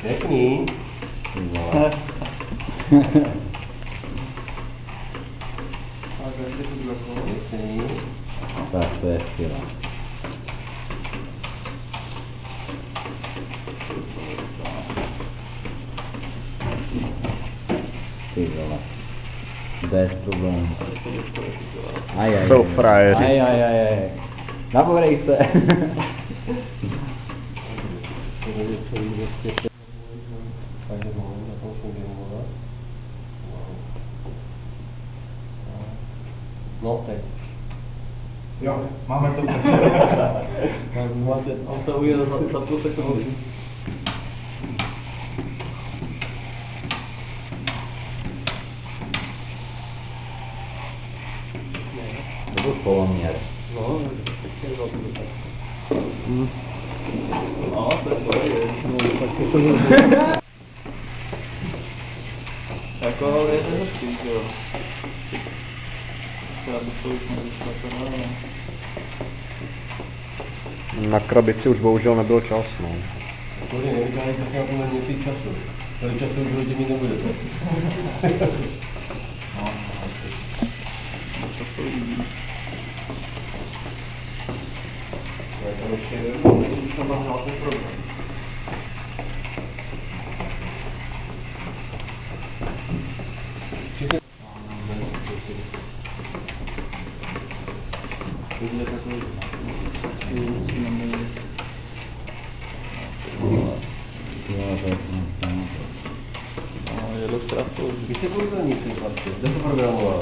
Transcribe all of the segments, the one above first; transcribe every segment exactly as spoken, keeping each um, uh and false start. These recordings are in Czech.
Pěkný. No. Pěkný. Tak to je skvělé. Ty vole. Bez problémů. Aj, aj, Jsou frajeři. Aj, aj, aj, aj. Naborej se. No, teď. Jo, máme to. Máte, on to ujel za, za půl sekundy. To byl poloměr. No, pěkně velký dotaz. Hmm. No, to je dobré. No, tak je to Jako, ale je to hezký, že jo. Já bych to už nevyšla, to ne. Na krabici už bohužel nebyl čas, no. Tohle nevydělají tak na tomhle měsíc času. Tohle času už hodně mít nebudete. No, to to líbí. Já tam ještě už tam mám hlavný program. Tohle takový. No, je dost krásný. Vy jste programíci vlastně, kde to programoval?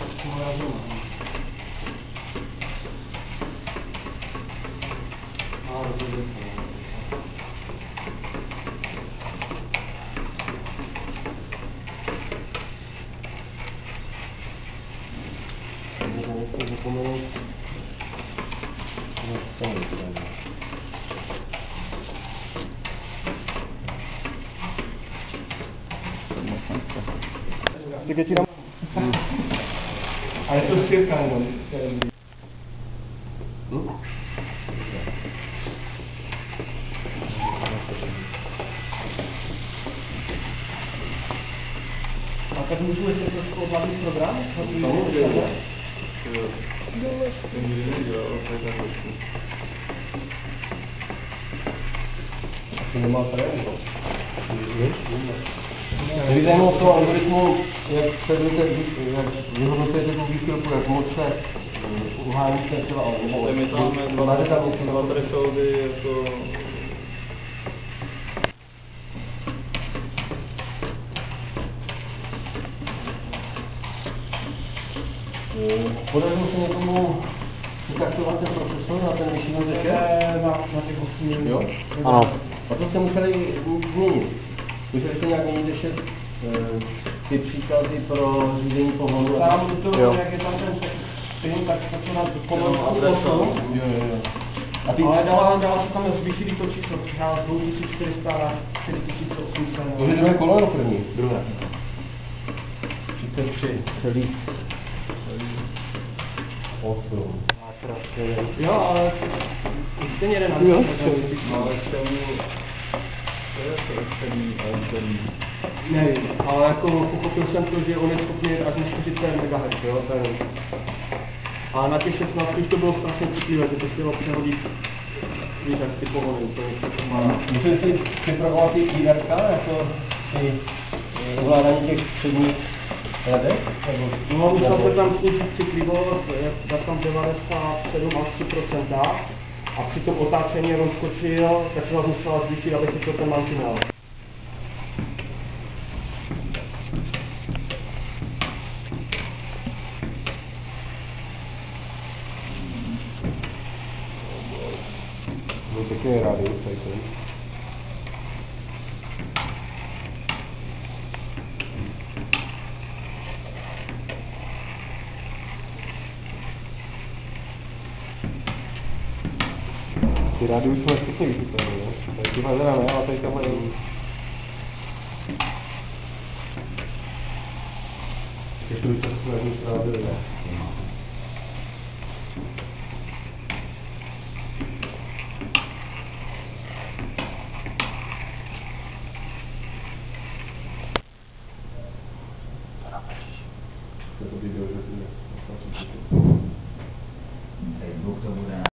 Teď ti dám. A je to světka jenom. Hm? A tak můžu ještě trošku ovládnout program? Samozřejmě. To nemá trénink. Mě zajímalo toho algoritmu, jak sledujete, jak vyhodnocujete tu výchylku, jak moc se uháníte třeba, nebo My tam máme dva, dva thresholdy, jako... Podařilo se někomu vytaktovat ten procesor na ten vyšší řetěz? Na, na těch osmi. Jo? Ano. A to jste museli změnit. Museli jste nějak měnit ještě e, ty příkazy pro řízení pohonu? Tam to, Jo. jak je tam ten spin, tak to co na Jenom adresa. Jo, jo, jo. A ty, ale dala, dala se tam zvýšit to číslo, třeba z dvě tisíce čtyři sta na čtyři tisíce osm set. to je druhé kolo nebo první? Druhé. třicet tři celý osm. Jo, ale ten jeden Jo. Ale k tomu... To je to externí a interní. nevím, ale jako pochopil jsem to, že on je schopný až na čtyřicet megahertzů, jo, ten. A na těch šestnáct už to bylo strašně citlivé, že to chtělo přehodit, víš, jak ty pohony úplně všechno má. Museli si připravovat i I R K, jako ty eh, ovládání těch předních ledek? No, musel se tam snížit citlivost, je tam devadesát sedm až tři procenta a při tom otáčení, jak on skočil, tak se vás musela zvýšit, aby chytil ten mantinel. No pěkný rádius, tady to je. Ty rádius jsou špatně vychytané, ne? Tady tyhle teda ne, ale tady tamhle je. Ještě by to se jednou strávili, ne? to video, že ty Facebook to bude